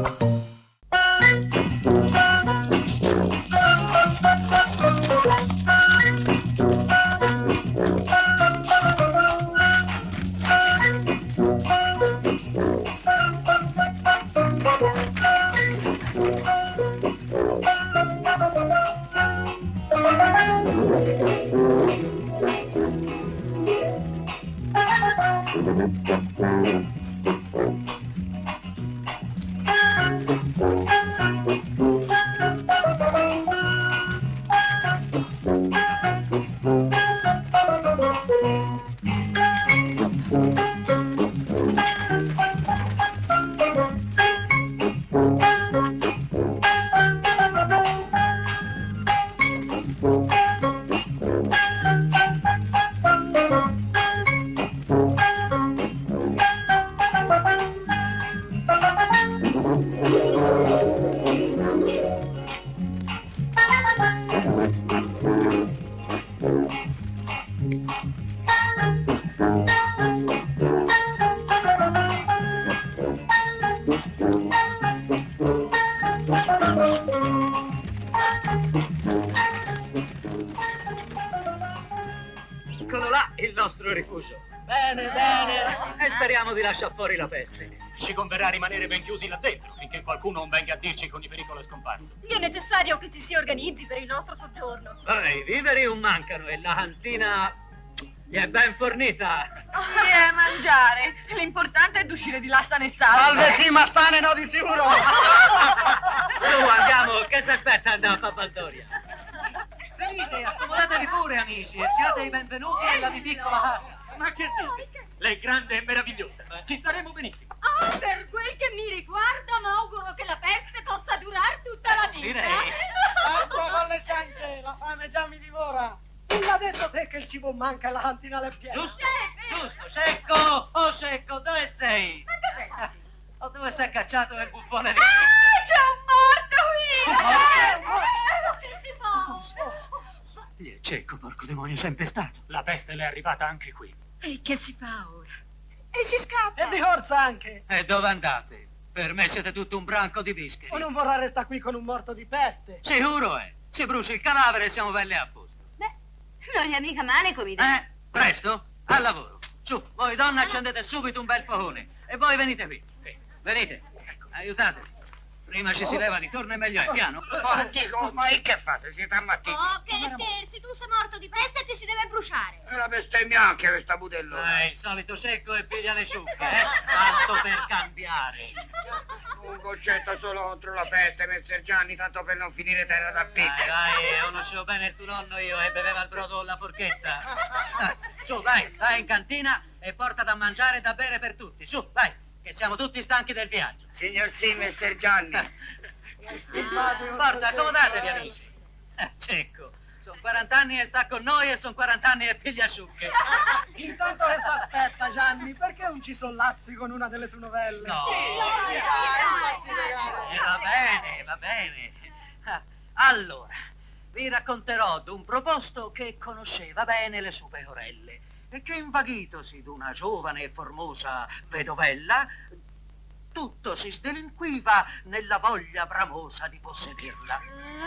Eccolo là, il nostro rifugio. Bene, bene. E speriamo di lasciar fuori la peste. Ci converrà rimanere ben chiusi là dentro, finché qualcuno non venga a dirci che ogni pericolo è scomparso. È necessario che ci si organizzi per il nostro soggiorno. I viveri non mancano e la cantina gli è ben fornita. Sì, è mangiare. L'importante è d'uscire di là sane e salve. Salve sì, ma sane no di sicuro. Su, andiamo, che si aspetta andare a Papaldoria? Venite, accomodatevi pure, amici, e siate i benvenuti nella mia piccola casa. Ma che dite? Lei è grande e meravigliosa. Ci staremo benissimo. Oh, per quel che mi riguarda, mi auguro che la peste possa durare tutta la vita. Direi. Ecco con le ciance, la fame già mi divora. Chi l'ha detto te che il cibo manca e la cantina è piena? Giusto, giusto, Secco! Oh, Secco, dove sei? Ma dov'è? O dove sei cacciato nel buffone di... C'è un morto qui! Che si fa? Gli è cieco, porco demonio, sei impestato. La peste le è arrivata anche qui. E che si fa ora? E si scappa. E di corsa anche. E dove andate? Per me siete tutto un branco di bischeri. O non vorrà restare qui con un morto di peste? Sicuro è. Si brucia il cadavere e siamo belli a posto. Beh, non è mica male come idea. Presto? Al lavoro. Su, voi donne accendete subito un bel fogone. E voi venite qui. Sì. Venite. Aiutatemi. Prima ci si leva di torno e meglio è piano. Antico, ma che fate? Siete ammattiti? Oh, che scherzi, tu sei morto di peste e ti si deve bruciare. È una bestemmia anche questa budellona. Il solito Secco e piglia le ciucche, Tanto per cambiare. Un goccetto solo contro la peste, messer Gianni, tanto per non finire terra da picco. Dai, conoscevo bene il tuo nonno io e beveva il brodo con la forchetta. Su, vai in cantina e porta da mangiare e da bere per tutti. Su, vai, che siamo tutti stanchi del viaggio. Signor sì, messer Gianni. Forza, accomodatevi, amici. Cecco, sono 40 anni e sta con noi e sono 40 anni e piglia ciucche. Intanto che aspetta, Gianni, perché non ci sollazzi con una delle tue novelle? No. Dai. Va bene. Allora, vi racconterò d'un proposto che conosceva bene le sue pecorelle e che invaghitosi d'una giovane e formosa vedovella, tutto si sdelinquiva nella voglia bramosa di possederla.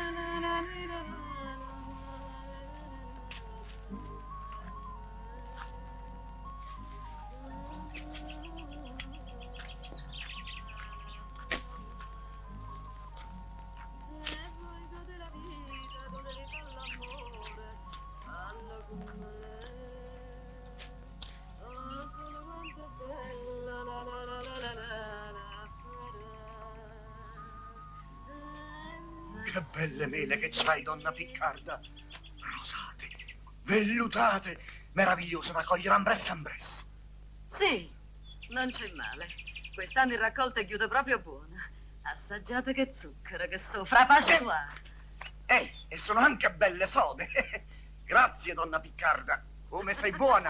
Che belle mele che c'hai, donna Piccarda. Rosate, vellutate, meravigliose da cogliere ambres ambres. Sì, non c'è male. Quest'anno il raccolto è chiuso proprio buona. Assaggiate che zucchero che sopra, pace qua. E sono anche belle sode. Grazie, donna Piccarda. Come sei buona.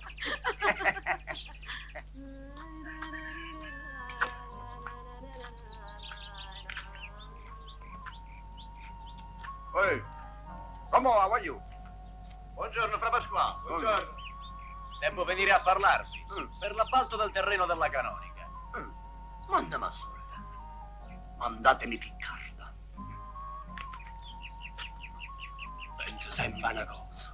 Ehi, come va, you? Buongiorno, Fra Pasquale. Buongiorno. Devo venire a parlarvi per l'appalto del terreno della canonica. Manda ma sorda. mandatemi Piccarda. Penso sempre a una cosa.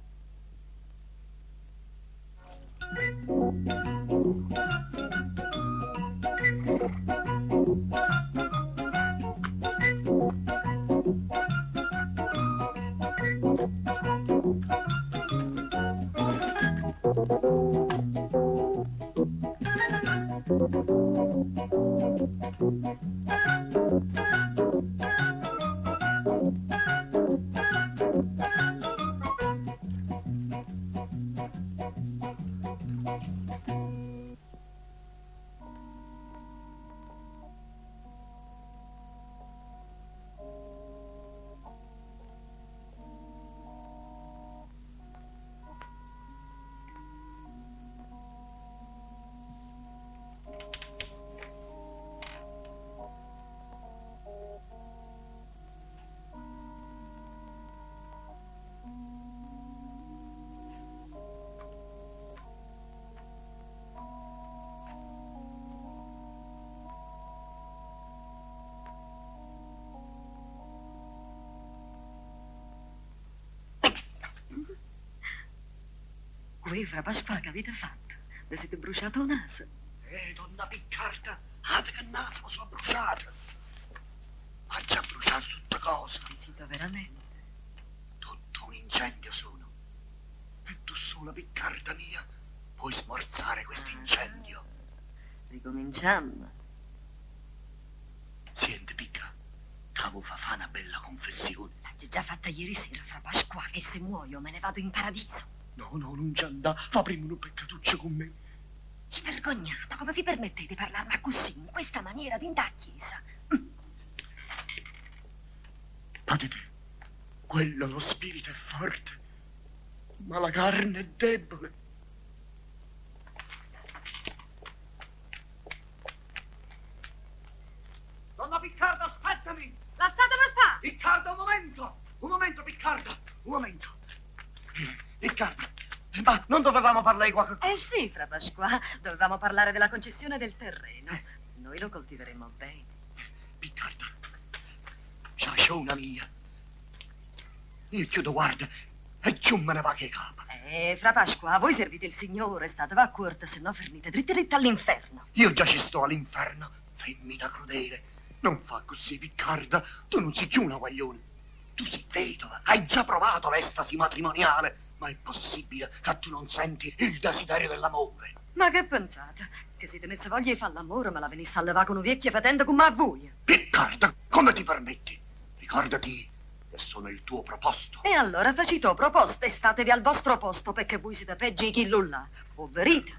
Voi, Fra Pasqua, che avete fatto? Vi siete bruciato il naso? Donna Piccarda, ate che naso sono bruciato. Ha già bruciato tutta cosa. Dici veramente? Tutto un incendio sono. E tu sola, Piccarda mia, puoi smorzare questo incendio. Ricominciamo. Senti, Picca, cavo fa una bella confessione. L'ho già fatta ieri sera, Fra Pasqua, che se muoio me ne vado in paradiso. No, non ci andà, fa prima un peccatuccio con me. Che vergognata, come vi permettete di parlarmi così, in questa maniera, di andare a chiesa? Patete, quello lo spirito è forte, ma la carne è debole. Donna Piccarda, aspettami! Lasciatemi stare! Piccarda, un momento, Piccarda, un momento. Piccarda, ma non dovevamo parlare di qualche cosa? Sì, Fra Pasqua, dovevamo parlare della concessione del terreno. Noi lo coltiveremo bene. Piccarda, c'è una mia. Io chiudo, guarda, e giù me ne va che capa. Fra Pasqua, voi servite il Signore, statevi a corte, se no fermite dritti all'inferno. Io già ci sto all'inferno, femmina crudele. Non fa così, Piccarda, tu non sei più una guaglione. Tu sei vedova, hai già provato l'estasi matrimoniale. Ma è possibile che tu non senti il desiderio dell'amore? Ma che pensate? Che se tenesse voglia di fare l'amore me la venisse a levare con un vecchio patente come a voi? Piccarda, come ti permetti? Ricordati che sono il tuo proposto. E allora facito proposte e statevi al vostro posto, perché voi siete peggio di chi là. Poverite.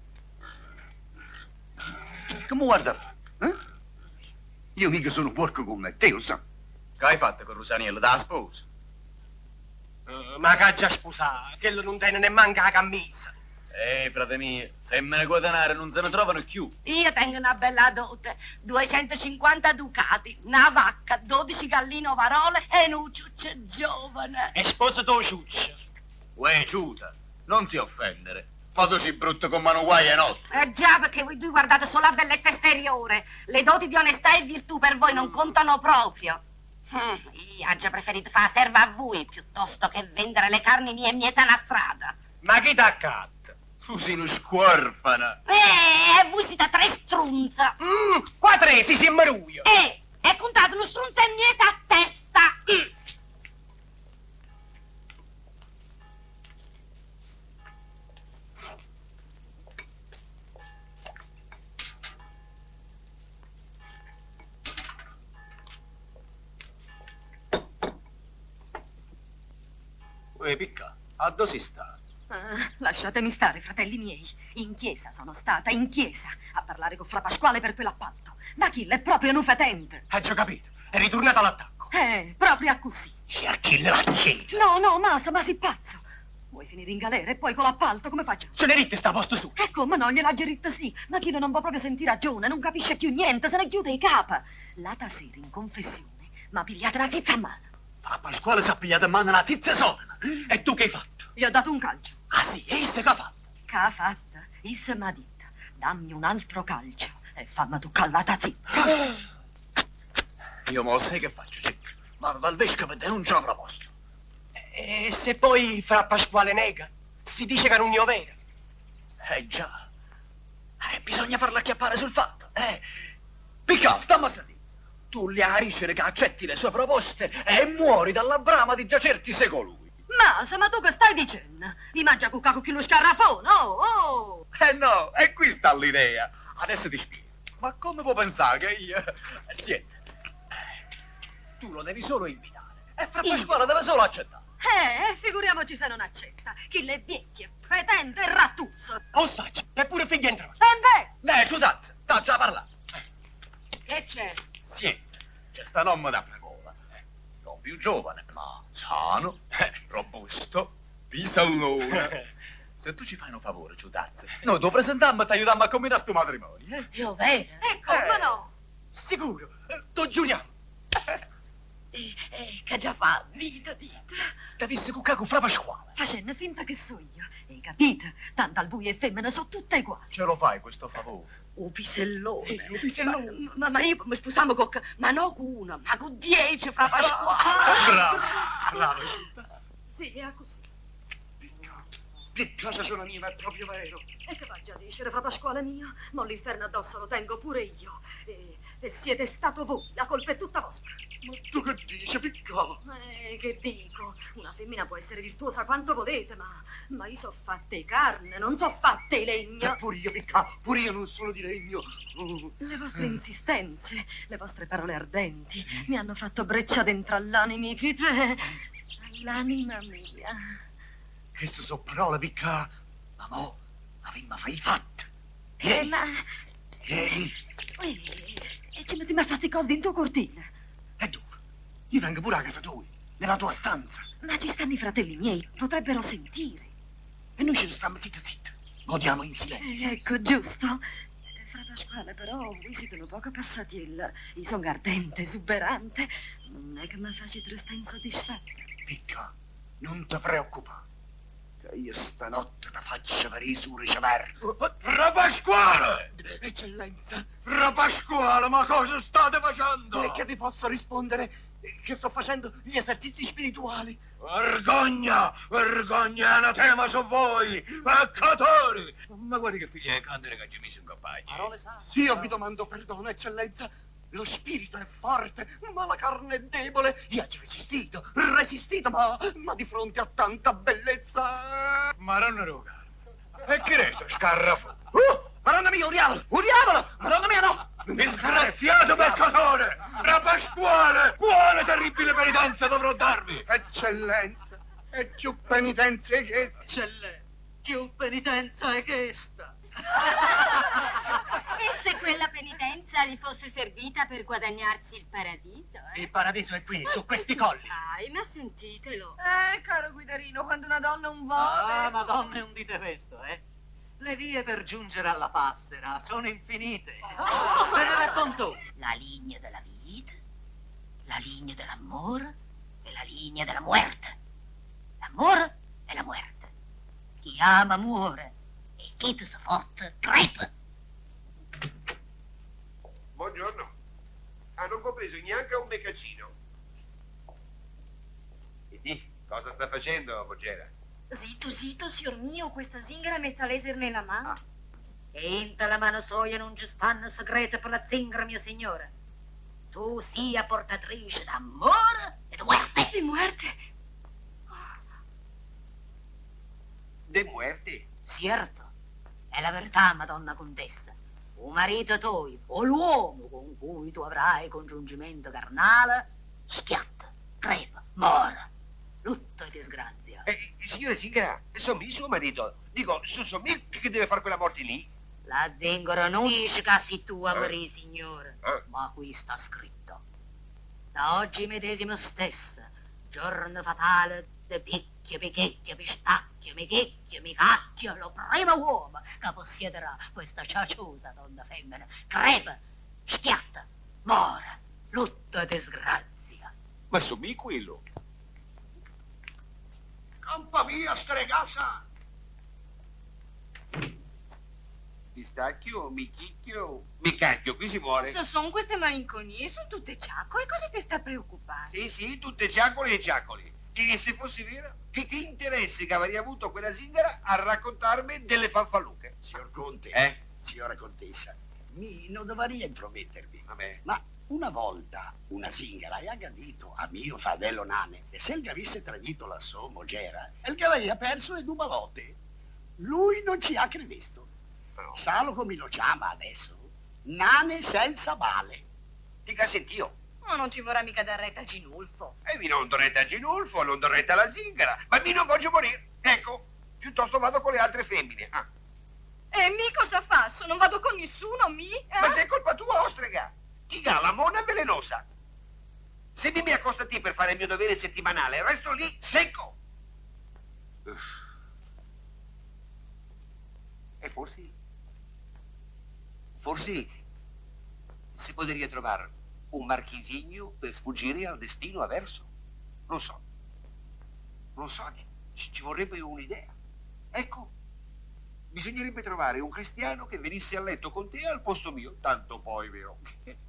Come guarda? Io mica sono porco come te, lo sa. Che hai fatto con Rosaniello, da sposa? Ma che ha già sposato, che non tiene nemmeno la camisa. Frate mio, femmine con denaro non se ne trovano più. Io tengo una bella dote, 250 ducati, una vacca, 12 galline ovarole e un ciuccio giovane. E sposa tuo ciuccio. Uè, ciuta, non ti offendere. Ma tu sei brutto con mano guai e notte. Già, perché voi due guardate solo la bellezza esteriore. Le doti di onestà e virtù per voi non contano proprio. Io ho già preferito fare la serva a voi piuttosto che vendere le carni mie in mieta una strada. Ma chi t'ha accatta? Tu sei uno squorfana. Voi siete tre strunza. Qua tre, ti si maruio. E contate uno strunza in mieta a testa. Picca, a dove si sta? Lasciatemi stare, fratelli miei. In chiesa sono stata, in chiesa, a parlare con Fra Pasquale per quell'appalto. Ma chi è proprio un fetente. Hai già capito, è ritornato all'attacco. Proprio a così. E a chi l'accetta? No, ma sei pazzo. Vuoi finire in galera e poi con l'appalto come faccio? Ce l'hai ritta sta a posto su. Come no, gliela geritta sì. Ma chi non può proprio sentire ragione, non capisce più niente, se ne chiude i capa. L'altra sera in confessione m'ha pigliata la tizza a mano. Fra Pasquale si è pigliato in mano una tizia sotana. E tu che hai fatto? Gli ho dato un calcio. Ah sì, e issa che ha fatto? Che ha fatta? Issa m'ha detta, dammi un altro calcio e fammi toccare la tazzina. Io mo sai che faccio, Cicca? Vado dal vescovo e denuncio la proposta. E se poi fra Pasquale nega, si dice che non io vera. Già. Bisogna farla acchiappare sul fatto, Picca, stammi a sentire. Tu gli ariscere che accetti le sue proposte e muori dalla brama di giacerti seco lui. Ma tu che stai dicendo? Mi mangia cucca con chi lo scarrafone, oh! No, e qui sta l'idea. Adesso ti spiego. Ma come può pensare che io... Senti, tu lo devi solo invitare. E fra Pasquale deve solo accettare. Figuriamoci se non accetta. Chi le vecchie, pretende e rattuso. O saggio, eppure figli entrano. Sente! Tu sta già parlando. Che c'è? Senti, c'è sta nonna da Precola. Non più giovane, ma sano, robusto, pisallone. Se tu ci fai un favore, Giudazzi, noi ti presentiamo e ti aiutiamo a combinare sto matrimonio. Io vero? Come no? Sicuro, t'ho giuriamo. Che già fa? Dita. T'avessi cuccato fra Pasquale. Facendo finta che so io. Hai capito? Tanto al buio e femmine sono tutte uguali. Ce lo fai questo favore? Un pisellone. Un pisellone. Ma io mi sposiamo con... Ma no con uno, ma con 10 fra Pasquale. Bravo. Sì, è così. Che cosa sono mia, è proprio vero. E che faccio a dire, fra Pasquale mio? Ma l'inferno addosso lo tengo pure io. E siete stato voi, la colpa è tutta vostra. Ma tu che dici, piccolo? Che dico? Una femmina può essere virtuosa quanto volete, ma io so fatte carne, non so fatte legno. Pure io, piccolo, pure io non sono di legno. Le vostre insistenze, le vostre parole ardenti mi hanno fatto breccia dentro all'anima, all'anima mia. Queste sono parole, picca. Ma mo, avemmo fai fatto. E ci mettiamo a fare queste cose in tua cortina. E dove? Io vengo pure a casa tua, nella tua stanza. Ma ci stanno i fratelli miei, potrebbero sentire. E noi ce ne stiamo zitti. Godiamo in silenzio. Ecco, giusto. Fra Pasquale, però, voi siete un poco passati io sono ardente, esuberante. Non è che mi facete restare insoddisfatta. Picca, non ti preoccupare. Io stanotte ti faccio per i suoi riceverti. Fra Pasquale! Eccellenza! Fra Pasquale, ma cosa state facendo? E che vi posso rispondere? Che sto facendo gli esercizi spirituali. Vergogna! Vergogna! Anatema su voi! Peccatori! Ma guardi che figlia di candele che ci mise in campagna. Parole sane. Sì, io vi domando perdono, eccellenza. Lo spirito è forte, ma la carne è debole. Io ho resistito, ma di fronte a tanta bellezza... Maronna Roga, e che resto, scarrafo? Maronna mia, un diavolo! Maronna mia, no! Disgraziato peccatore! Fra Pasquale, quale terribile penitenza dovrò darvi? Eccellenza, è più penitenza che... Eccellenza, più penitenza è questa. E se quella penitenza gli fosse servita per guadagnarsi il paradiso, Il paradiso è qui, su questi colli. Ma sentitelo. Caro Guidarino, quando una donna un vuole... Madonna, non dite questo, Le vie per giungere alla passera sono infinite. Ve ne racconto. La linea della vita, la linea dell'amore e la linea della muerte. L'amore e la muerte. Chi ama muore. Chi ti sopporta, crepa. Buongiorno. Non ho preso neanche un beccacino. E cosa sta facendo, Vogera? Zitto, signor mio, questa zingara mi sta a leser nella mano. E in la mano soia non ci stanno segreti per la zingara, mio signore. Tu sia portatrice d'amore e di muerte. Di muerte? De muerte? Certo. È la verità, Madonna Contessa. O marito tuo, o l'uomo con cui tu avrai congiungimento carnale, schiatta, crepa, mora, lutto e disgrazia. Signore Zingara, sono io suo marito. Dico, sono io che deve fare quella morte lì. La zingara non dice che sei tu a morire, signore, ma qui sta scritto. Da oggi medesimo stesso, giorno fatale de picchio, pichecchio, pistacchio, michecchio, micacchio, lo primo uomo che possiederà questa ciaciosa donna femmina, crepa, schiatta, mora, lutto e disgrazia. Ma sono io quello. Campa via, stregassa! pistacchio, mi chicchio, mi cacchio, qui si muore. Sono queste malinconie, sono tutte ciacole, cosa ti sta preoccupando? Sì, sì, tutte ciacole e ciacoli. E se fosse vero, che interesse che avrei avuto quella zingara a raccontarmi delle fanfaluche? Signor Conte, Signora Contessa, non dovrei intromettervi. Vabbè. Ma una volta una zingara ha aggredito a mio fratello Nane e se gli avesse tradito la sua mogera, il aveva perso le 2 balotte. Lui non ci ha creduto. No. Salo come lo chiama adesso? Nane senza bale. Dica sent'io. Ma non ti vorrà mica dar retta a Ginulfo. E mi non do retta a Ginulfo, non do retta alla zingara, ma mi non voglio morire. Ecco, piuttosto vado con le altre femmine. Ah. E mi cosa faccio? Non vado con nessuno, mi? Ma se è colpa tua, ostrega. Ti dà la mona velenosa. Se mi accosta a te per fare il mio dovere settimanale, resto lì secco. E forse si potrebbe trovare un marchisegno per sfuggire al destino avverso. Non so, ci vorrebbe un'idea. Ecco, bisognerebbe trovare un cristiano che venisse a letto con te al posto mio, tanto poi, vero?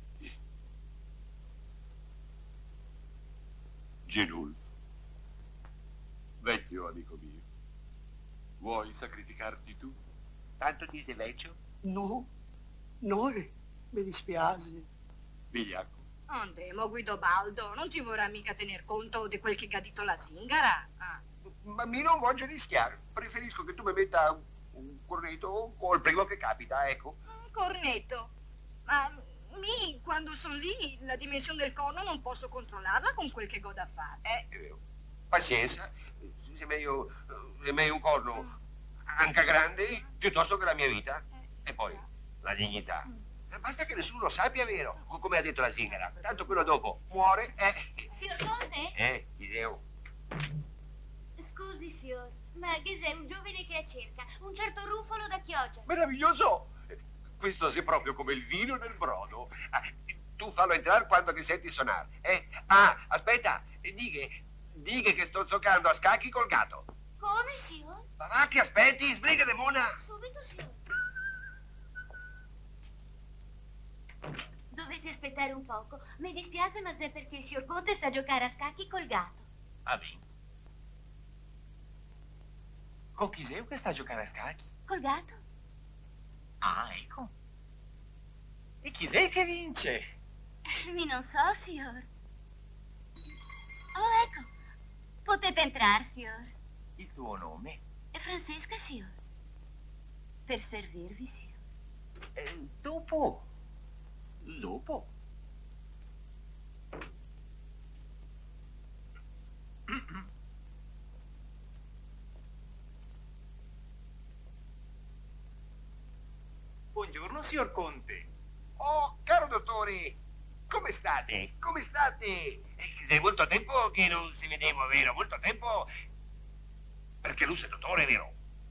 Ginulfo, vecchio amico mio, vuoi sacrificarti tu? Tanto ti sei vecchio? No, mi dispiace. Vigliacco, Andemo, Guidobaldo, non ti vorrà mica tener conto di quel che ha detto la zingara? Ah. Ma mi non voglio rischiare. Preferisco che tu mi metta un cornetto col primo che capita, ecco. Un cornetto. Ma quando sono lì, la dimensione del corno non posso controllarla con quel che ho da fare. È vero. Pazienza. Se meglio un corno anche grande piuttosto che la mia vita. E poi la dignità. Basta che nessuno sappia, vero, come ha detto la zingara. Tanto quello dopo muore, Signor Conte? Ideo. Scusi, signor, ma che sei un giovane che cerca un certo Rufolo da Chioggia. Meraviglioso! Questo è proprio come il vino nel brodo. Tu fallo entrare quando che senti suonare, aspetta, dighe che sto giocando a scacchi col gatto. Come, signor? Ma va che aspetti, sbrigate mona! Subito, signor. Dovete aspettare un poco. Mi dispiace, ma è perché il signor Conte sta a giocare a scacchi col gatto. Ah, bene. Con chi sei che sta a giocare a scacchi? Col gatto? Ah, ecco. E chi sei che vince? Mi non so, signor. Oh, ecco. Potete entrare, signor. Il tuo nome? È Francesca, signor. Per servirvi, signor. Dopo. Buongiorno, signor Conte. Oh, caro dottore, come state? Come state? È molto tempo che non si vedeva, vero? Molto tempo. Perché lui è dottore, vero?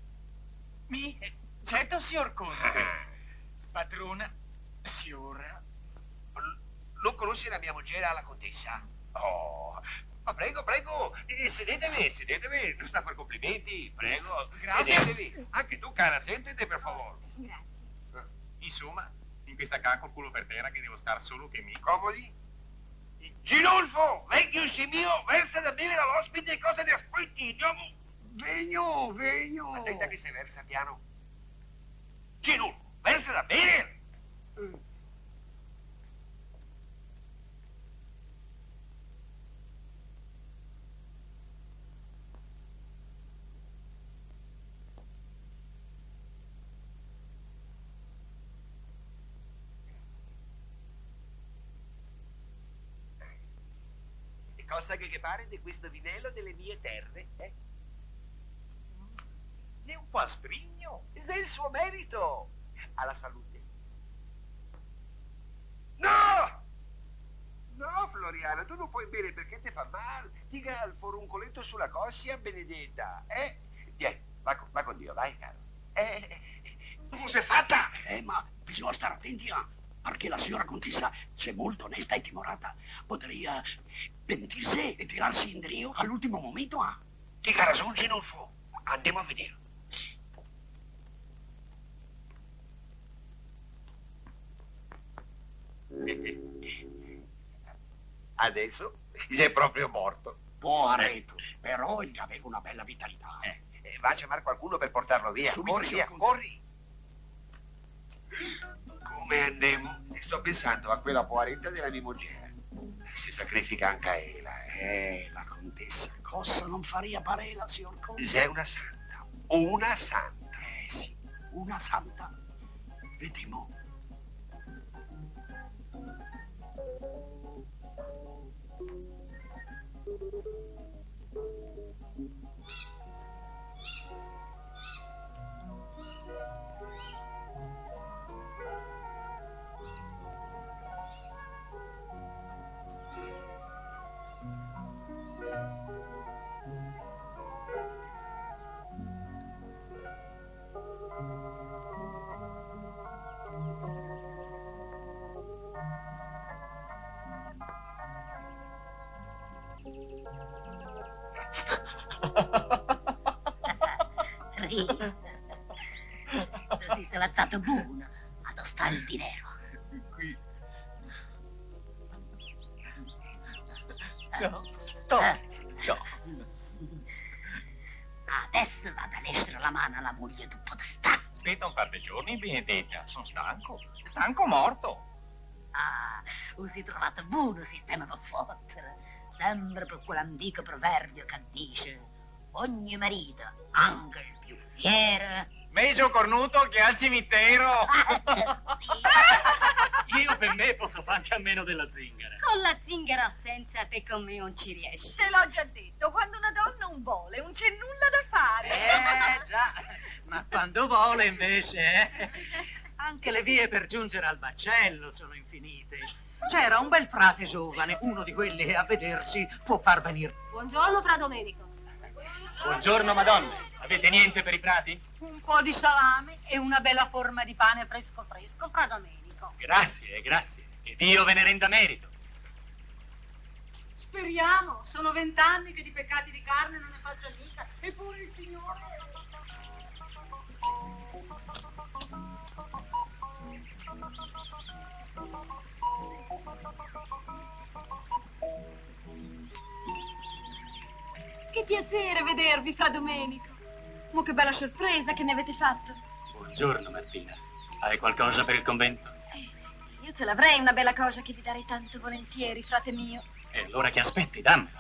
Certo, signor Conte. Padrona, signora. Non conosce la mia moglie, la contessa? Oh, ma prego, sedetevi, non sta per complimenti, prego. Grazie. Sedetevi. Anche tu, cara, sentite, per favore. Grazie. Insomma, in questa qua col culo per terra che devo star solo che mi... Comodi? Ginulfo, vecchio mio, versa da bere all'ospite e cosa ne aspetti, andiamo. Vegno. Attenta che si versa piano. Ginulfo, versa da bere. Cosa che pare di questo vinello delle mie terre, Sei un po' asprigno. È il suo merito. Alla salute. No! No, Floriana, tu non puoi bere perché ti fa male. Ti dà il foruncoletto sulla coscia, benedetta. Vieni, va con Dio, vai, caro. Tu sei fatta? Ma bisogna stare attenti, perché la signora contessa c'è molto onesta e timorata. Potrebbe pentirsi e tirarsi in drio all'ultimo momento, Ti cara sul Ginulfo. Andiamo a vedere. Adesso sei proprio morto. Poveretto, però gli aveva una bella vitalità. Va a chiamare qualcuno per portarlo via. Subito, Corri, via, signor corri. Come andemo? Sto pensando a quella poveretta della mia moglie. Si sacrifica anche a ella. La contessa, cosa non faria parela, signor Conte? Sei una santa. Una santa. Sì, una santa. Vediamo. Ridi. Così sei stato buono ad ostare il dinero. Qui. No. Adesso vado a lescere la mano alla moglie tu podestà. Aspetta un par di giorni, Benedetta. Sono stanco. Stanco morto. Ah, si è trovato buono sistema per fottere. Sempre per quell'antico proverbio che dice: ogni marito, anche il più fiero. Meglio cornuto che al cimitero. Io per me posso fare anche a meno della zingara. Con la zingara senza te con me non ci riesci. Te l'ho già detto, quando una donna non vuole, non c'è nulla da fare. Già, ma quando vuole invece, anche le vie per giungere al baccello sono infinite. C'era un bel frate giovane, uno di quelli che a vedersi può far venire. Buongiorno, Fra Domenico. Buongiorno, madonna. Avete niente per i frati? Un po' di salame e una bella forma di pane fresco fresco, Fra Domenico. Grazie, grazie. Che Dio ve ne renda merito. Speriamo, sono 20 anni che di peccati di carne non ne faccio mica, eppure il Signore... Che piacere vedervi, Fra Domenico. Ma che bella sorpresa che mi avete fatto. Buongiorno, Martina. Hai qualcosa per il convento? Io ce l'avrei una bella cosa che vi darei tanto volentieri, frate mio. E allora che aspetti? Dammela.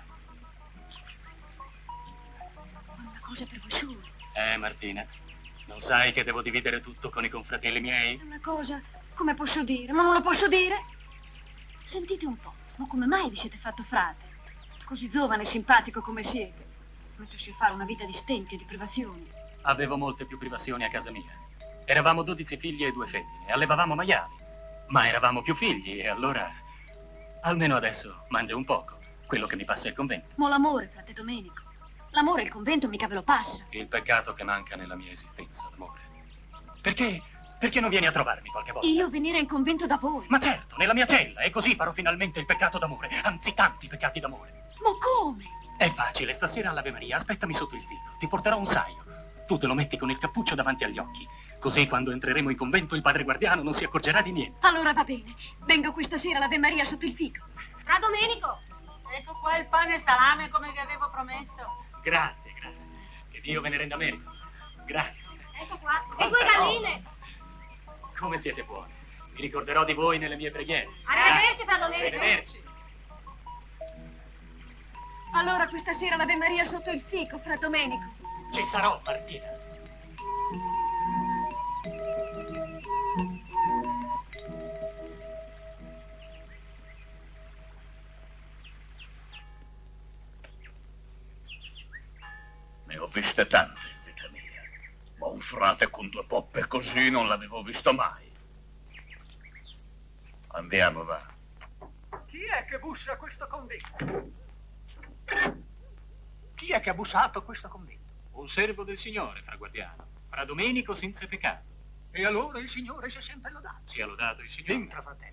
Una cosa per voi solo. Martina, non sai che devo dividere tutto con i confratelli miei? Una cosa, come posso dire? Ma non lo posso dire? Sentite un po', ma come mai vi siete fatto frate? Così giovane e simpatico come siete. Mettersi a fare una vita di stenti e di privazioni. Avevo molte più privazioni a casa mia. Eravamo 12 figli e 2 femmine, allevavamo maiali. Ma eravamo più figli e allora... Almeno adesso mangio un poco, quello che mi passa il convento. Ma l'amore, frate Domenico. L'amore il convento mica ve lo passa. Il peccato che manca nella mia esistenza, l'amore. Perché non vieni a trovarmi qualche volta? Io venire in convento da voi? Ma certo, nella mia cella, e così farò finalmente il peccato d'amore, anzi tanti peccati d'amore. Ma come? È facile, stasera all'Ave Maria, aspettami sotto il fico, ti porterò un saio. Tu te lo metti con il cappuccio davanti agli occhi, così quando entreremo in convento il padre guardiano non si accorgerà di niente. Allora va bene, vengo questa sera all'Ave Maria sotto il fico. Fra Domenico, Ecco qua il pane e salame come vi avevo promesso. Grazie, grazie. Che Dio ve ne renda merito. Grazie. ecco qua, e 2 galline. Come siete buoni. Mi ricorderò di voi nelle mie preghiere. Arrivederci, Fra Domenico. Arrivederci. Allora questa sera all'Ave Maria sotto il fico, Fra Domenico. Ci sarò, Martina. Ne ho viste tante in vita mia, ma un frate con 2 poppe così non l'avevo visto mai. Andiamo, va. Chi è che bussa a questo convento? Chi è che ha bussato a questo convento? Un servo del Signore, Fra Guardiano. Fra Domenico senza peccato. E allora il Signore sia sempre lodato. Sia lodato il Signore. Entra, fratello.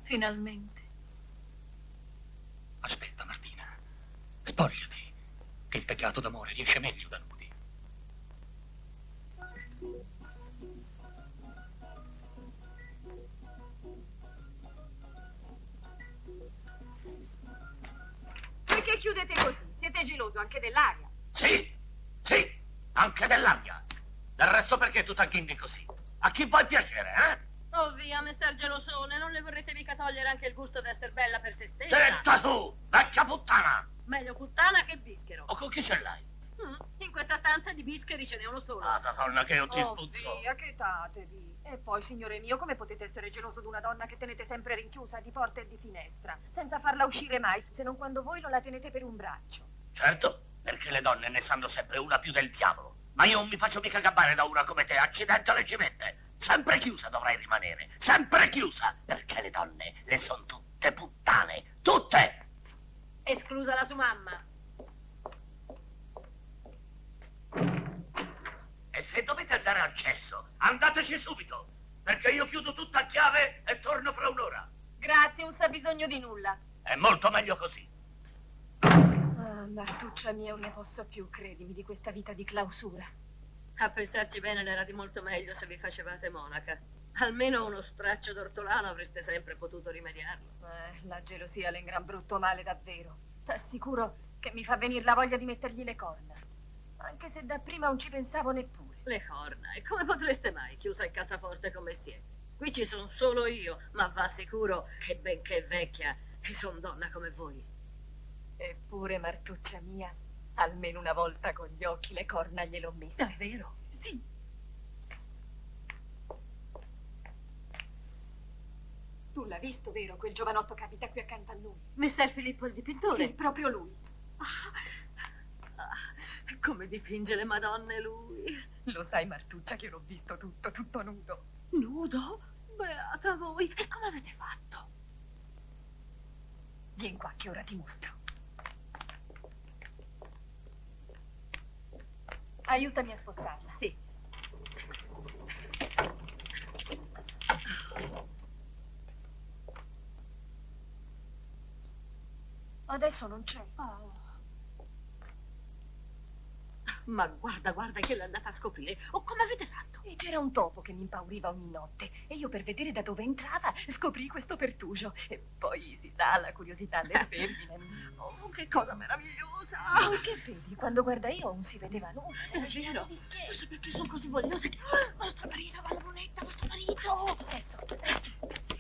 Finalmente. Aspetta, Martina. Spogliati, che il peccato d'amore riesce meglio da nudi. Perché chiudete così? Siete geloso anche dell'aria? Sì, sì, anche dell'aria. Del resto perché tu t'agghindi così? A chi vuoi piacere, eh? Oh via, messer gelosone, non le vorrete mica togliere anche il gusto d'essere bella per se stessa? Senta tu, vecchia puttana! Meglio puttana che bischero. O con chi ce l'hai? In questa stanza di bischeri ce n'è uno solo. Ah, Madonna, che io ti Oh, spuzzo. via, chetatevi. E poi, signore mio, come potete essere geloso di una donna che tenete sempre rinchiusa di porta e di finestra, senza farla uscire mai, se non quando voi non la tenete per un braccio? Certo, perché le donne ne sanno sempre una più del diavolo. Ma io non mi faccio mica gabbare da una come te, accidente alle cimette. Sempre chiusa dovrai rimanere, sempre chiusa, perché le donne le son tutte puttane, tutte! Esclusa la sua mamma. E se dovete andare al cesso, andateci subito, perché io chiudo tutto a chiave e torno fra un'ora. Grazie, non sa bisogno di nulla. È molto meglio così. Ah, Martuccia mia, non ne posso più, credimi, di questa vita di clausura. A pensarci bene, n'era di molto meglio se vi facevate monaca. Almeno uno straccio d'ortolano avreste sempre potuto rimediarlo. La gelosia l'è in gran brutto male, davvero. T'assicuro che mi fa venire la voglia di mettergli le corna. Anche se dapprima non ci pensavo neppure. Le corna? E come potreste mai, chiusa in cassaforte come siete? Qui ci sono solo io, ma va sicuro che benché vecchia, e son donna come voi. Eppure, Martuccia mia, almeno una volta con gli occhi le corna gliel'ho messe. Davvero? Sì. Tu l'hai visto, vero, quel giovanotto che abita qui accanto a noi? Messer Filippo il dipintore? Sì, proprio lui. Come dipinge le madonne lui? Lo sai, Martuccia, che l'ho visto tutto nudo. Nudo? Beata voi! E come avete fatto? Vieni qua che ora ti mostro. Aiutami a spostarla. Sì. Adesso non c'è. Ma guarda che l'è andata a scoprire. O come avete fatto? E c'era un topo che mi impauriva ogni notte. E io, per vedere da dove entrava, scoprì questo pertugio. E poi si sa, la curiosità delle femmine. Oh, che cosa meravigliosa! Oh, che vedi? Quando guarda io non si vedeva nulla. È vero. Non so perché sono così vogliosa. Vostro marito, dalla lunetta, vostro marito! Presto.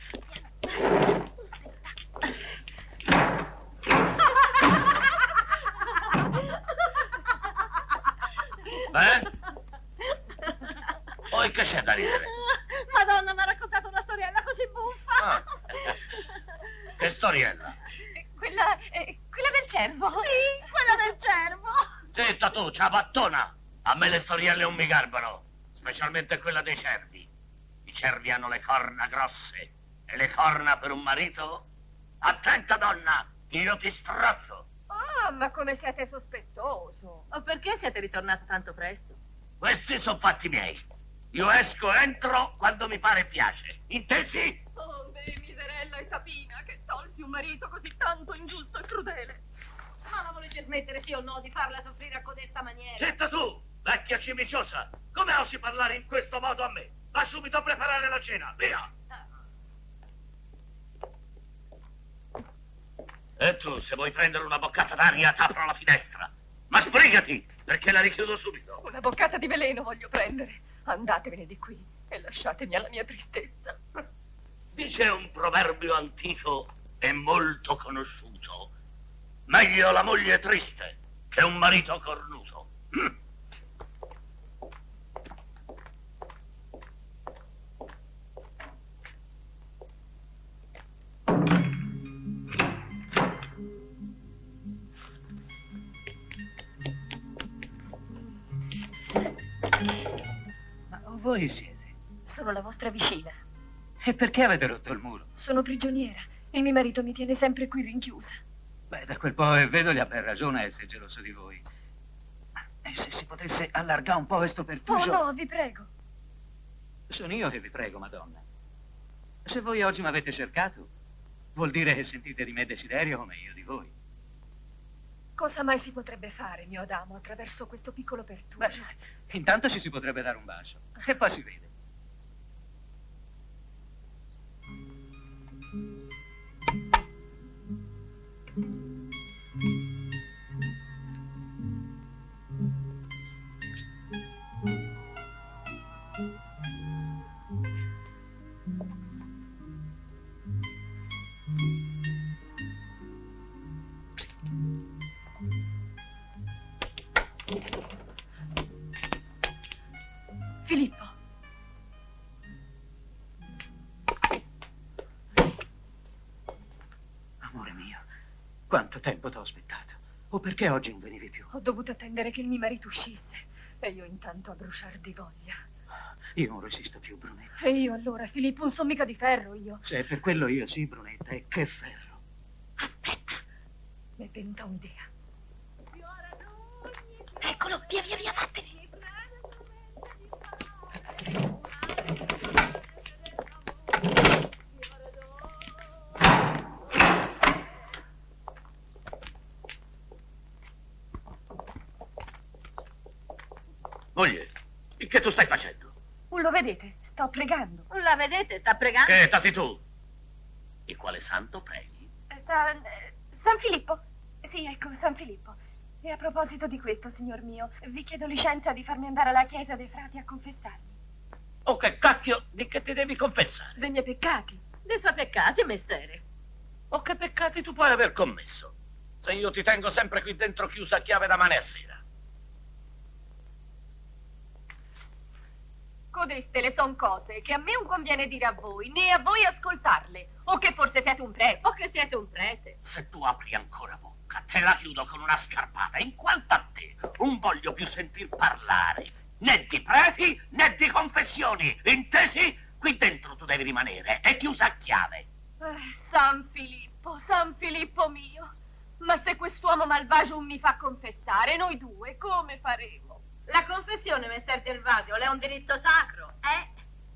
Poi che c'è da ridere? Madonna, mi ha raccontato una storiella così buffa. Ah. Che storiella? Quella del cervo. Sì, quella del cervo. Zitta tu, ciabattona! A me le storielle non mi garbano, specialmente quella dei cervi. I cervi hanno le corna grosse e le corna per un marito? Attenta, donna, io ti strozzo. Ah, ma come siete sospettoso. O perché siete ritornata tanto presto? Questi sono fatti miei. Io esco e entro quando mi pare e piace. Intesi? Oh, beh, miserella e tapina, che tolsi un marito così tanto ingiusto e crudele. Ma la volete smettere, sì o no, di farla soffrire a codesta maniera? Zitta tu, vecchia cimiciosa! Come osi parlare in questo modo a me? Va subito a preparare la cena, via! E tu, se vuoi prendere una boccata d'aria, t'apro la finestra. Ma sbrigati, perché la richiudo subito. Una boccata di veleno voglio prendere. Andatevene di qui e lasciatemi alla mia tristezza. Dice un proverbio antico e molto conosciuto. Meglio la moglie triste che un marito cornuto. Ma voi siete? Sono la vostra vicina. E perché avete rotto il muro? Sono prigioniera. Il mio marito mi tiene sempre qui rinchiusa. Beh, da quel po' che vedo gli ha ben ragione a essere geloso di voi. E se si potesse allargare un po' questo pertugio... Oh no, vi prego. Sono io che vi prego, Madonna. Se voi oggi mi avete cercato, Vuol dire che sentite di me desiderio come io di voi. Cosa mai si potrebbe fare, mio Adamo, attraverso questo piccolo pertugio? Beh, intanto ci si potrebbe dare un bacio. E poi si vede. Filippo. Amore mio, quanto tempo t'ho aspettato. O perché oggi non venivi più? Ho dovuto attendere che il mio marito uscisse e io intanto a bruciar di voglia. Io non resisto più, Brunetta. E io allora, Filippo, non sono mica di ferro io. Se è per quello io sì, Brunetta, e che ferro. Mi è venuta un'idea. Eccolo, via, via, via, vattene. Moglie, che tu stai facendo? Non lo vedete? Sto pregando. Non la vedete? Sta pregando? Che tati tu? E quale santo preghi? San Filippo? Sì, ecco, San Filippo. E a proposito di questo, signor mio, vi chiedo licenza di farmi andare alla chiesa dei frati a confessarmi. Oh, che cacchio, di che ti devi confessare? Dei miei peccati. Dei suoi peccati, messere. Oh, che peccati tu puoi aver commesso? Se io ti tengo sempre qui dentro chiusa a chiave da mane a sera. Codeste son cose che a me non conviene dire a voi, né a voi ascoltarle. O che forse siete un prete. O che siete un prete. Se tu apri ancora bocca, te la chiudo con una scarpata. In quanto a te, non voglio più sentir parlare né di preti né di confessioni. Intesi? Qui dentro tu devi rimanere, è chiusa a chiave. San Filippo mio. Ma se quest'uomo malvagio mi fa confessare, noi due come faremo? La confessione, messer Gervasio, è un diritto sacro, eh?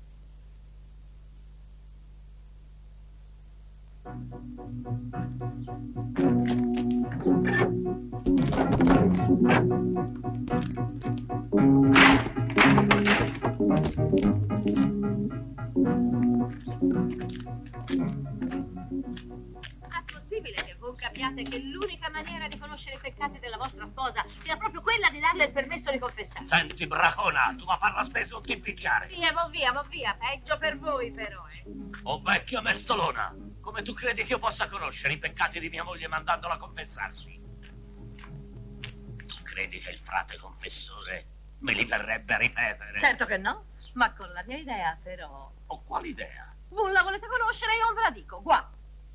Possibile che voi capiate che l'unica maniera di conoscere i peccati della vostra sposa sia proprio quella di darle il permesso di confessare? Senti, bracona, tu va a far la spesa o ti impicciare? Via, via, peggio per voi però, Oh, vecchia mestolona, come tu credi che io possa conoscere i peccati di mia moglie mandandola a confessarsi? Tu credi che il frate confessore me li verrebbe a ripetere? Certo che no, ma con la mia idea però... Oh, quale idea? Voi la volete conoscere, io non ve la dico, qua.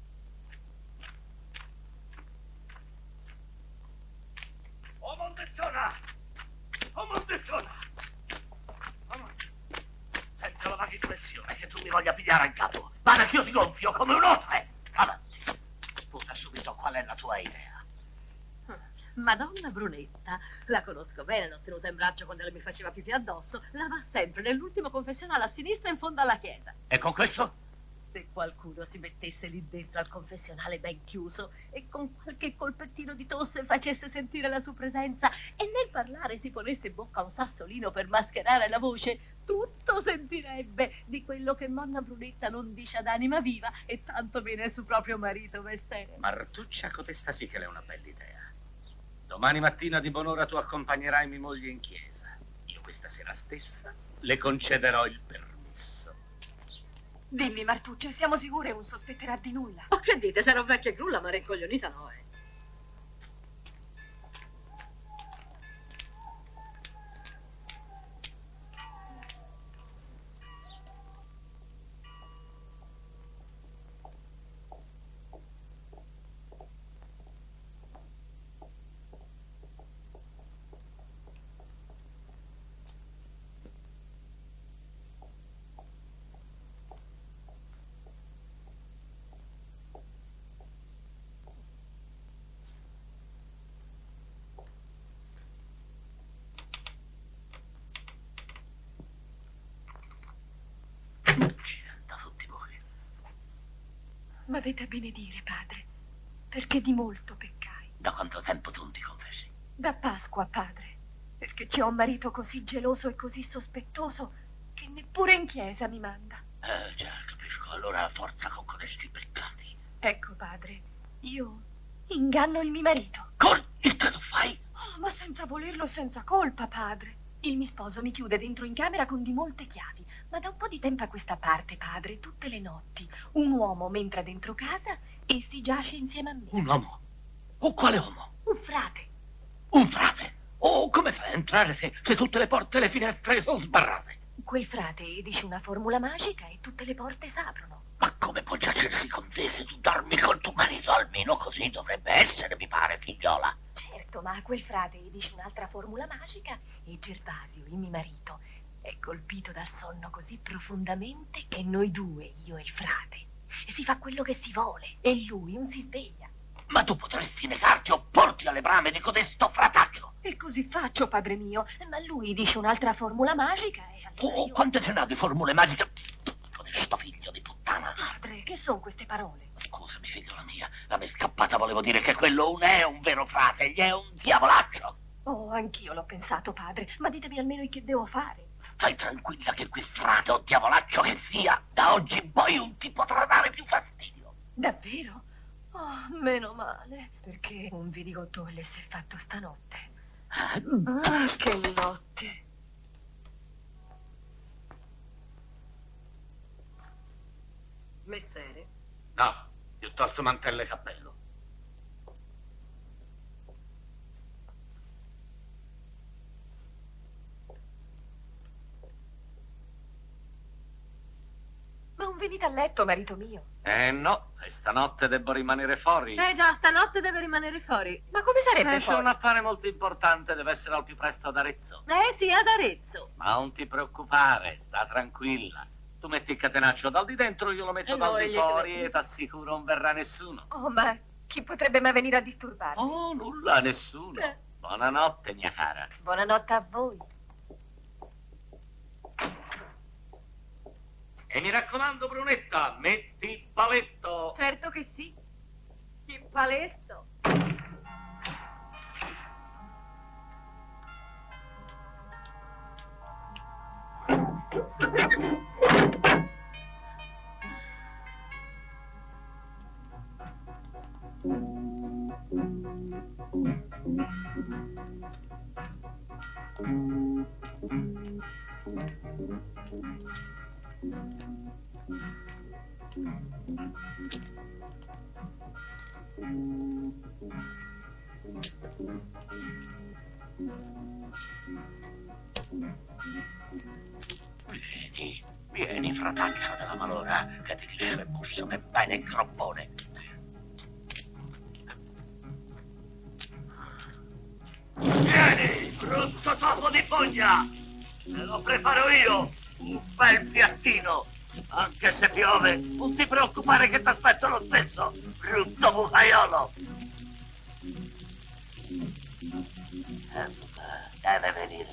Oh, Montezona! Oh, Montezona! Senza la vaga impressione che tu mi voglia pigliare in capo. Vada che io ti gonfio come un otre! Avanti! Sputa subito qual è la tua idea. Madonna Brunetta, la conosco bene, l'ho tenuta in braccio quando lei mi faceva pipì addosso. La va sempre nell'ultimo confessionale a sinistra in fondo alla chiesa. E con questo? Se qualcuno si mettesse lì dentro al confessionale ben chiuso e con qualche colpettino di tosse facesse sentire la sua presenza e nel parlare si ponesse in bocca un sassolino per mascherare la voce, tutto sentirebbe di quello che Monna Brunetta non dice ad anima viva e tanto bene suo proprio marito, messere. Martuccia, cotesta sì che è una bella idea. Domani mattina di buon'ora tu accompagnerai mia moglie in chiesa. Io questa sera stessa le concederò il permesso. Dimmi, Martuccia, siamo sicure non sospetterà di nulla? Ma che dite, sarà un vecchio grulla, ma rincoglionita no, M'avete a benedire, padre, perché di molto peccai. Da quanto tempo tu non ti confessi? Da Pasqua, padre, perché c'è un marito così geloso e così sospettoso che neppure in chiesa mi manda. Già, capisco. Allora a forza con codesti peccati. Ecco, padre, io inganno il mio marito. Il che tu fai? Oh, ma senza volerlo, senza colpa, padre. Il mio sposo mi chiude dentro in camera con di molte chiavi, ma da un po' di tempo a questa parte, padre, tutte le notti, un uomo m'entra dentro casa e si giace insieme a me. Un uomo? Oh, quale uomo? Un frate. Un frate? Oh, come fai a entrare se tutte le porte e le finestre sono sbarrate? Quel frate dice una formula magica e tutte le porte s'aprono. Ma come può giacersi con te se tu dormi col tuo marito? Almeno così dovrebbe essere, mi pare, figliola. Certo, ma quel frate dice un'altra formula magica e Gervasio, il mio marito, è colpito dal sonno così profondamente che noi due, io e il frate, si fa quello che si vuole e lui non si sveglia. Ma tu potresti negarti, opporti alle brame di codesto frataccio. E così faccio, padre mio, ma lui dice un'altra formula magica e allora io... Quante ce n'ha di formule magiche? Codesto figlio di puttana. Padre, che sono queste parole? Scusami, figliola mia, la mia scappata volevo dire che quello non è un vero frate, gli è un diavolaccio. Oh, anch'io l'ho pensato, padre, ma ditemi almeno che devo fare. Stai tranquilla che qui frate o diavolaccio che sia, da oggi in poi non ti potrà dare più fastidio. Davvero? Oh, meno male, perché un vidigotto si è fatto stanotte. Ah, che notte. Messere? No, piuttosto mantella e cappello. Ma non venite a letto, marito mio? No, e stanotte devo rimanere fuori. Già, stanotte deve rimanere fuori. Ma come sarebbe C'è fuori? un affare molto importante, deve essere al più presto ad Arezzo. Sì, ad Arezzo. Ma non ti preoccupare, sta tranquilla. Tu metti il catenaccio dal di dentro, io lo metto dal di fuori e t'assicuro non verrà nessuno. Oh, ma chi potrebbe mai venire a disturbarmi? Oh, nulla, nessuno. Buonanotte, mia cara. Buonanotte a voi. E mi raccomando, Brunetta, metti il paletto. Certo che sì. Il paletto. Vieni, frataccio della malora, che ti liscio e bussami bene il groppone. Vieni, brutto topo di fogna! Te lo preparo io, un bel piattino. Anche se piove, non ti preoccupare che ti aspetto lo stesso, brutto bucaiolo. Deve venire.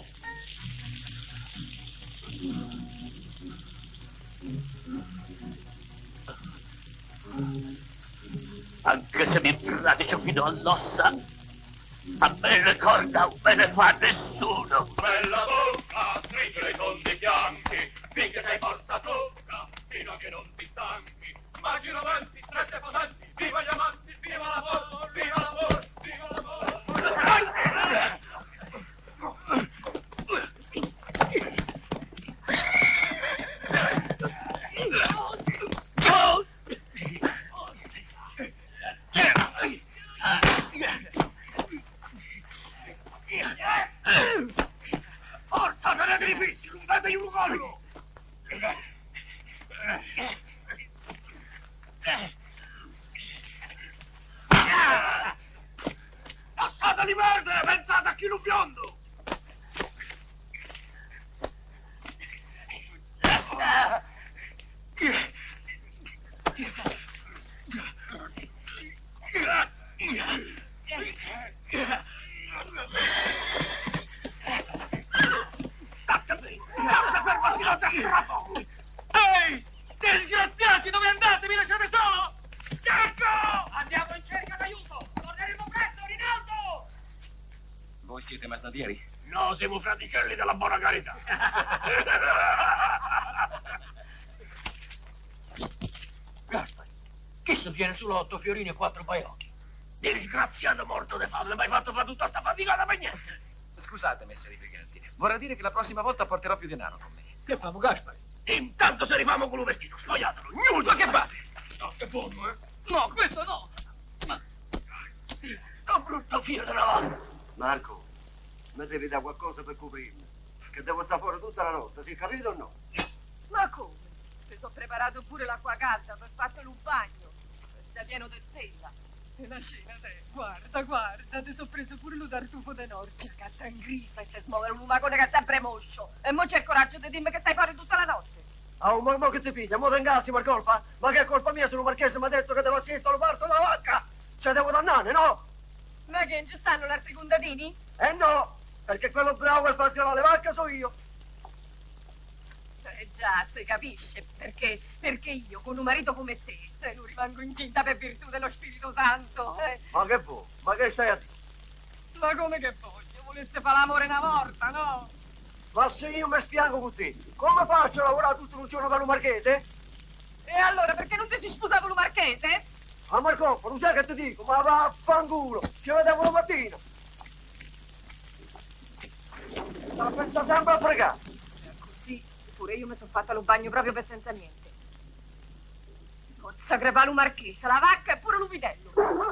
Anche se mi fradicio fino all'ossa, a me le corna non me ne fa nessuno. Bella bocca, stringe i tondi fianchi, finché sei forza tocca, fino a che non ti stanchi. Immagino avanti, strette posanti, viva gli amanti, viva l'amor, viva l'amor, viva l'amor. Forza, sacrifici, non vede un collo! Passata di merda, pensate a chi lo biondo! Ehi, disgraziati, dove andate? Mi lasciate solo? Voi siete masnadieri? No, siamo fraticelli della buona carità. Gaspari, chi si viene solo 8 fiorini e 4 paiocchi? Disgraziato morto di fame, mi hai fatto fare tutta sta faticata per niente. Scusate, messeri briganti. Vorrei dire che la prossima volta porterò più denaro con me. Che famo, Gaspari? Intanto se rifamo con un vestito, sfogliatelo, nudo. Ma che fate? No, che buono, eh? No, questo no. Sto brutto figlio di una volta. Marco, mi devi dare qualcosa per coprirmi. Che devo stare fuori tutta la notte, si è capito o no? Ma come? Ti sono preparato pure l'acqua calda per fartelo un bagno. Stai pieno di stella. E la cena te, guarda, ti sono preso pure lo tartufo di Norcia, che sta in grifa e ti smuovere un lumacone che è sempre moscio. E mo c'è il coraggio di dirmi che stai fuori tutta la notte. Oh, ma che ti piglia? Mo t'ingazzi per colpa? Ma che è colpa mia se un marchese mi ha detto che devo assistere lo parto della vacca? Cioè devo dannare, no? Ma che non ci stanno gli altri contadini? No, perché quello bravo che fa sgravare le vacche so io. Già, si capisce, perché io, con un marito come te, se non rimango incinta per virtù dello Spirito Santo. Ma che vuoi? Ma che stai a dire? Ma come che voglio? Voleste fare l'amore una volta, no? Ma se io mi spiango con te, come faccio a lavorare tutto un giorno per un marchese? E allora, perché non ti sei sposato con un marchese? Ah, Marco, non sai che ti dico, ma vaffanculo, ci vediamo la mattina. La pensa sempre a fregare. Così, pure io mi sono fatta lo bagno proprio per senza niente. Pozza crepare un marchese, la vacca e pure l'uvidello.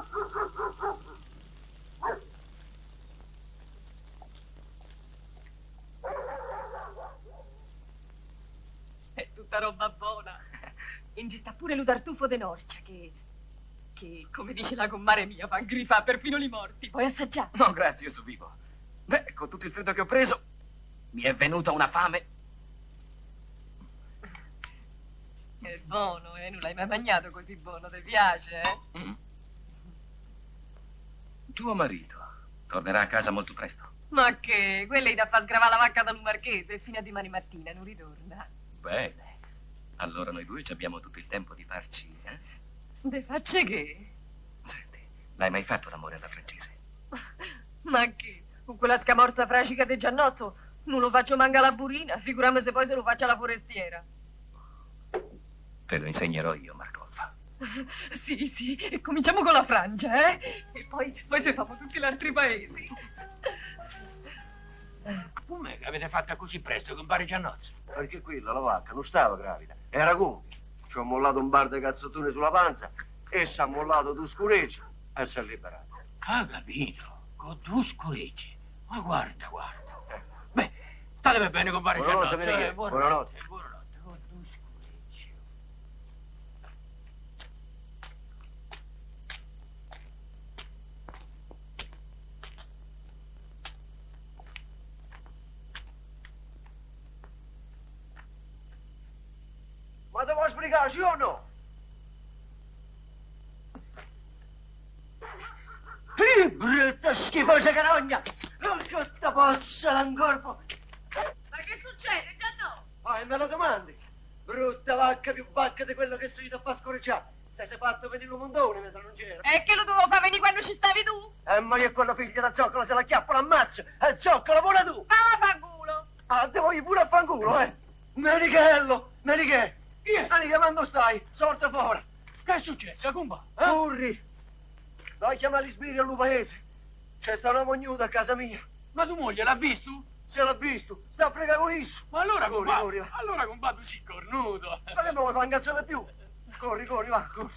È tutta roba buona. In ci sta pure lo tartufo de Norcia che, come dice la comare mia, fa grifare perfino i morti. Vuoi assaggiare? No, grazie, io sono vivo. Beh, con tutto il freddo che ho preso, mi è venuta una fame. È buono, non l'hai mai mangiato così buono, ti piace, eh? Mm. Tuo marito tornerà a casa molto presto. Ma che? Quella è da far sgravare la vacca dal marchese e fino a domani mattina non ritorna. Bene. Allora noi due ci abbiamo tutto il tempo di farci, eh? De facce che? Senti, l'hai mai fatto l'amore alla francese? Ma che? Con quella scamorza fracica di Giannozzo non lo faccio manca alla burina, figuriamo se poi se lo faccio alla forestiera. Te lo insegnerò io, Marcolfa. Sì, e cominciamo con la Francia, eh? E poi se famo tutti gli altri paesi. Come avete fatta così presto, compare Giannozzo? Perché quella, la vacca, non stava gravida, era gonfia. Ci ho mollato un bar di cazzottone sulla panza, essa ha mollato due scurecce e si è liberata. Ah, capito, con due scurecce. Ma guarda. Beh, state bene, compare Giannozzo. Buonanotte, buonanotte. Buonanotte, con due scurecce. Ma devo spiegare, sì o no? Brutta schifosa carogna! Non che te possa ancora... Ma che succede, Giannò? E me lo domandi? Brutta vacca più vacca di quello che sei da far scorreggiare. Ti sei fatto venire un montone mentre non c'era. E che lo dovevo far venire quando ci stavi tu? Ma io quella figlia da zoccola se la chiappo l'ammazzo. E zoccola pure tu! Ma fanculo! Ah, devo ir pure a fanculo, eh! Menichello! Meniche! Menica, quando stai? Sorta fuori! Che è successo, compa? Curri! Vai a chiamare gli sbirri al paese. C'è sta una mognuda a casa mia. Ma tu moglie l'ha visto? Se l'ha visto, sta a fregare con isso. Ma allora, compa, corri. allora, compa, tu sei cornuto. Ma che non vuoi fare incazzare più? Corri, va, corri.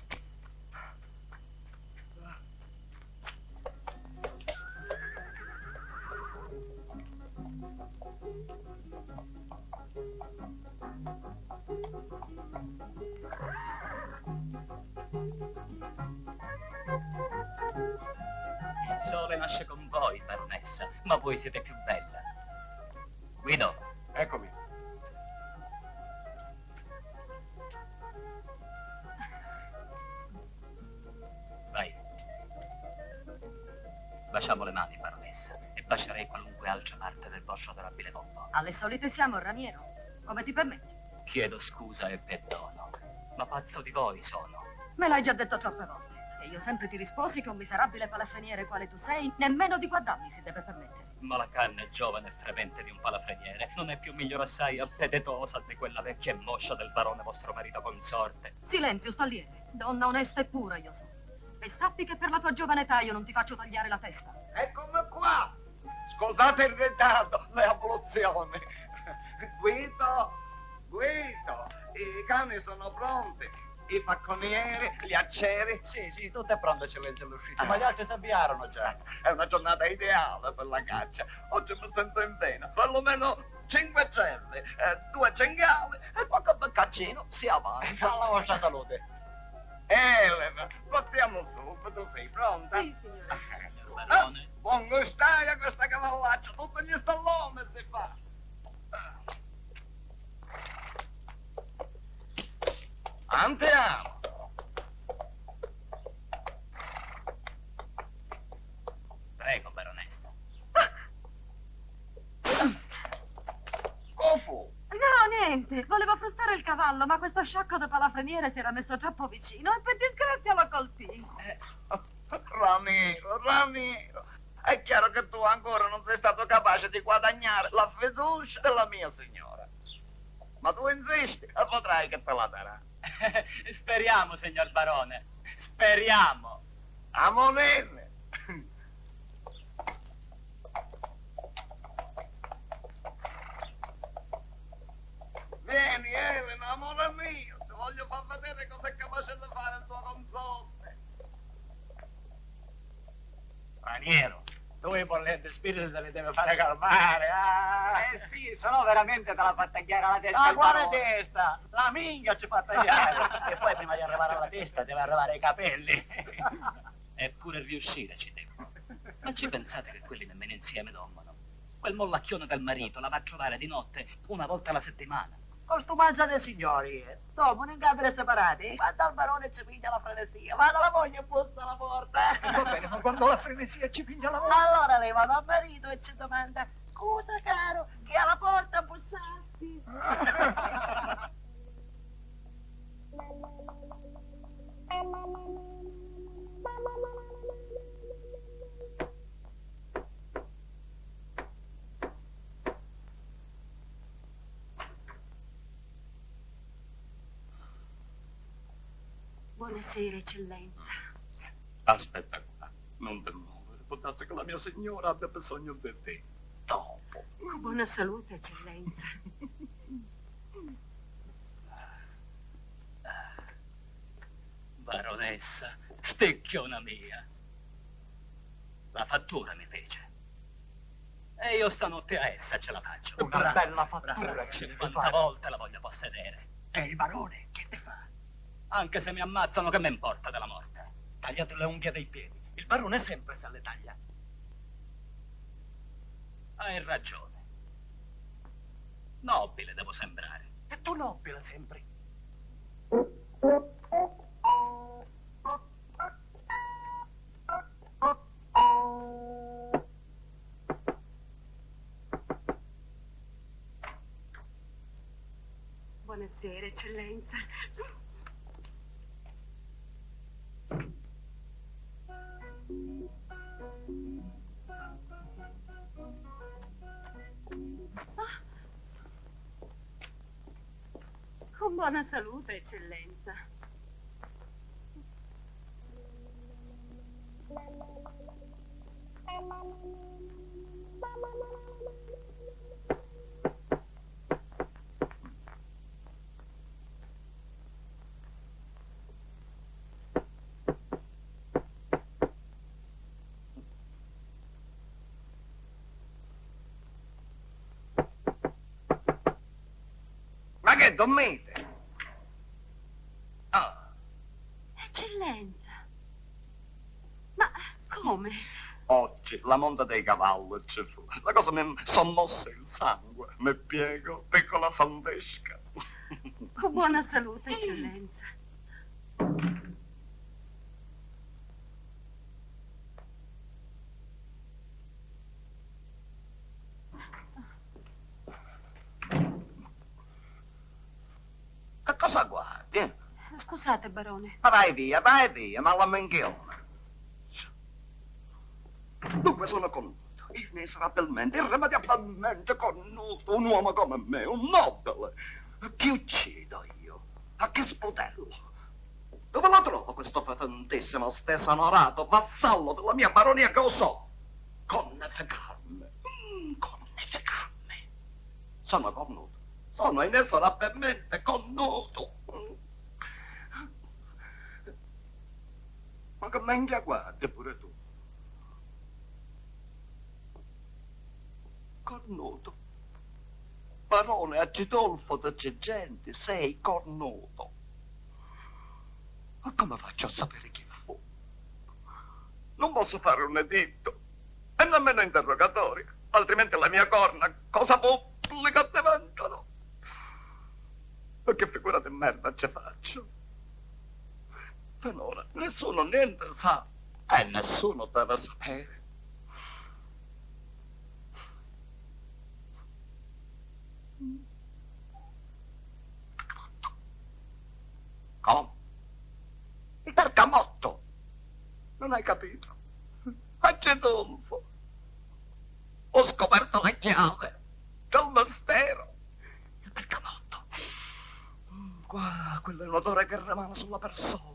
Il sole nasce con voi, baronessa, ma voi siete più bella. Guido. Eccomi. Vai. Baciamo le mani, baronessa, e bacerei qualunque altra parte del vostro adorabile corpo. Alle solite siamo, Raniero. Come ti permetti? Chiedo scusa e perdono, ma pazzo di voi sono. Me l'hai già detto troppe volte. E io sempre ti risposi che un miserabile palafreniere quale tu sei, nemmeno di guardarmi si deve permettere. Ma la canna giovane e fremente di un palafreniere non è più migliore assai appetitosa di quella vecchia e moscia del barone vostro marito consorte. Silenzio, stalliere. Donna onesta e pura io sono. E sappi che per la tua giovane età io non ti faccio tagliare la testa. Eccomi qua. Scusate il ritardo, le abluzioni. Guido, i cani sono pronti. I facconieri, gli accieri. Sì, tutto è pronto, eccellenza, all'uscita. Ma gli altri si avviarono già. È una giornata ideale per la caccia. Oggi mi sento in vena. Perlomeno 5 cervi, 2 cinghiali e qualche beccaccino si avanza. Alla vostra salute. Elena, partiamo subito, sei pronta? Sì, signore. Buon gustaio a questa cavallaccia, tutti gli stalloni si fa. Andiamo. Prego, baronessa. Cofu. No, niente. Volevo frustare il cavallo, ma questo sciocco da palafreniere si era messo troppo vicino e per disgrazia lo colpì. Ramiro, è chiaro che tu ancora non sei stato capace di guadagnare la fiducia della mia signora. Ma tu insisti e potrai che te la darà. Speriamo, signor barone. Speriamo. A monene. Vieni, Elena, amore mio. Ti voglio far vedere cosa è capace di fare il tuo consorte. Straniero, tu i bollenti spiriti te li devi fare calmare. Sì, se no veramente te la fa tagliare la testa. Ma quale testa? La minchia ci fa tagliare. E poi prima di arrivare alla testa deve arrivare ai capelli. Eppure riuscire ci devo. Ma ci pensate che quelli nemmeno insieme dormono? Quel mollacchione del marito la va a trovare di notte una volta alla settimana. Costumanza dei signori. Dormono in camere separate. Quando al barone ci piglia la frenesia, vado alla moglie e bussa alla porta. Va bene, ma quando la frenesia ci piglia la moglie... Allora lei va dal marito e ci domanda: scusa caro, che alla porta bussasti. Buonasera, eccellenza. Aspetta qua, non ti muovere. Può darsi che la mia signora abbia bisogno di te. Dopo. Con buona salute, eccellenza. Baronessa, stecchiona mia. La fattura mi fece. E io stanotte a essa ce la faccio. Una bella fattura. 50 volte la voglio possedere. E il barone, che te fa? Anche se mi ammazzano, che mi importa della morte? Tagliate le unghie dei piedi. Il barone sempre se le taglia. Hai ragione. Nobile devo sembrare. E tu nobile sempre. Buonasera, eccellenza. Con buona salute, eccellenza. Ma che dormite? Oh. Eccellenza. Ma come? Oggi la monta dei cavalli ci fu. La cosa mi sommosse il sangue. Mi piego, piccola fandesca. Con buona salute, eccellenza. Che cosa guardi? Scusate, barone. Ma vai via, ma la menghiona. Dunque sono convinto. Inesorabilmente, irrimediabilmente connuto, un uomo come me, un nobile. Chi uccido io? A che sputello? Dove lo trovo questo fetentissimo, stesonorato vassallo della mia baronia che osò conneficarmi? Conneficarmi. Sono connuto. Sono inesorabilmente connuto. Ma che menghia guardi pure tu. Cornuto. Barone Agidolfo da Cegenti, sei cornuto. Ma come faccio a sapere chi fu? Non posso fare un editto e nemmeno interrogatori, altrimenti la mia corna cosa pubblica diventano. E che figura di merda ci faccio? Finora nessuno niente sa e nessuno deve sapere. Come? Il bergamotto! Non hai capito? Agidolfo! Ho scoperto la chiave del mistero. Il bergamotto. Qua, quello è un odore che rimane sulla persona.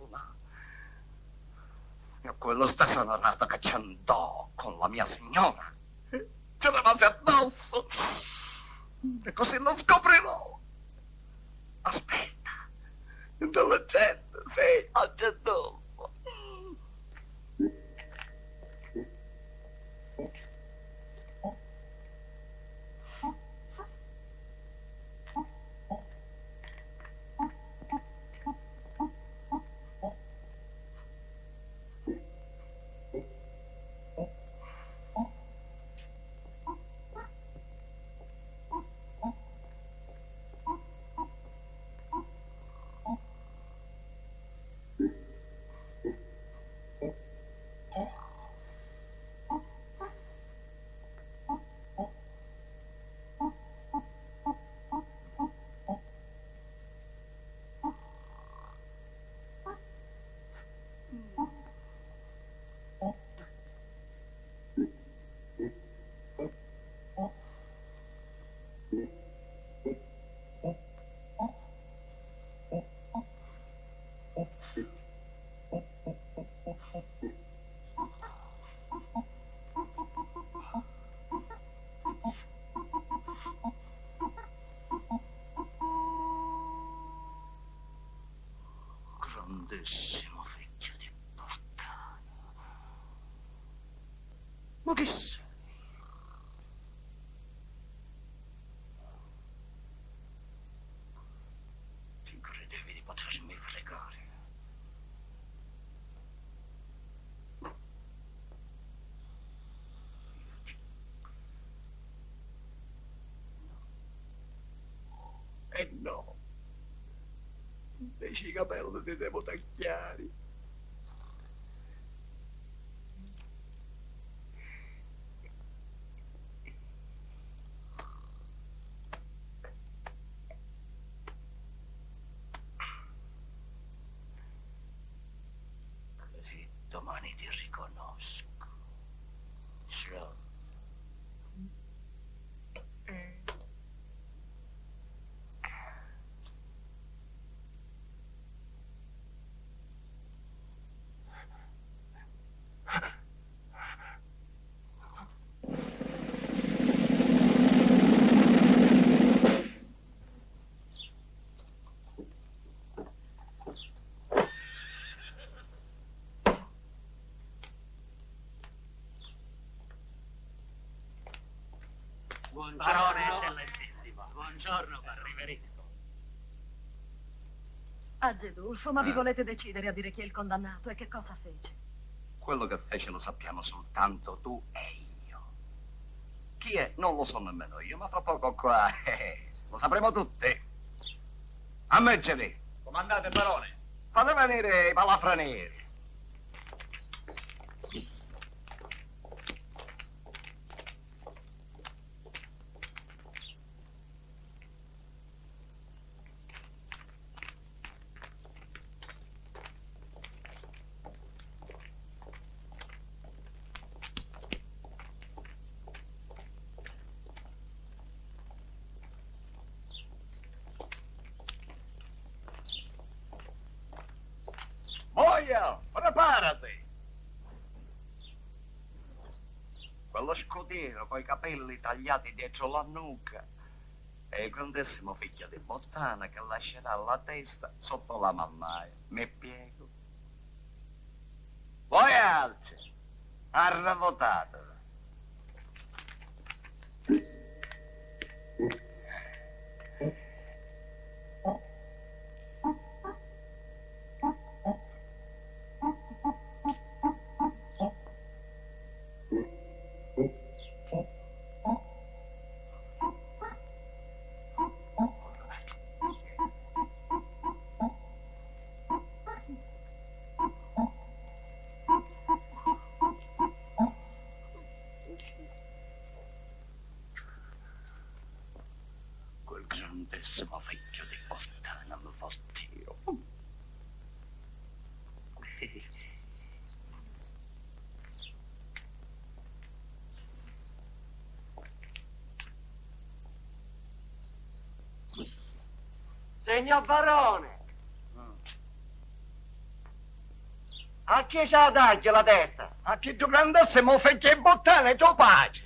E quello stesso onorato che ci andò con la mia signora. Ci rimase addosso. E così lo scoprirò. Aspetta. Intelligente, sei Agidolfo. Grandissimo figlio di puttana. Ma chi sei? Ti credevi di potermi fregare? E no. Invece i capelli ti devo tagliare. Così domani ti riconosco. Ciao. Buongiorno, eccellentissimo. Buongiorno, Riverisco. Agidolfo, ma vi volete decidere a dire chi è il condannato e che cosa fece? Quello che fece lo sappiamo soltanto tu e io. Chi è? Non lo so nemmeno io, ma fra poco qua lo sapremo tutti. Ammeggeri. Comandate, barone. Fate venire i palafrenieri. portiero, coi capelli tagliati dietro la nuca. È il grandissimo figlio di Bottana che lascerà la testa sotto la mannaia. Mi piego. Voi altri, arravotatevi. Grandissimo figlio di Bottana, mi fa tiro. Signor barone, a chi c'ha dagli la testa? A chi tu grandissimo figlio di Bottana e tuo pace.